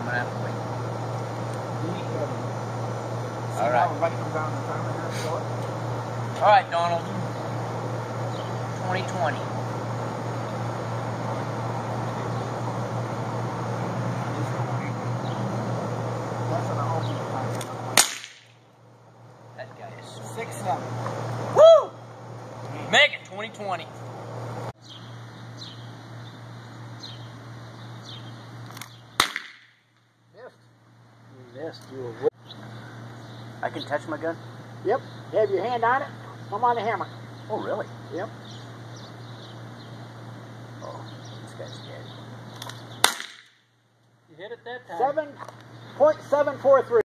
I'm gonna have to wait. All right. All right, Donald. 2020. That guy is so 6-7. Woo! Make it 2020. Missed. You were. I can touch my gun? Yep. Have your hand on it. I'm on the hammer. Oh, really? Yep. Oh, this guy's dead. You hit it that time. 7.743.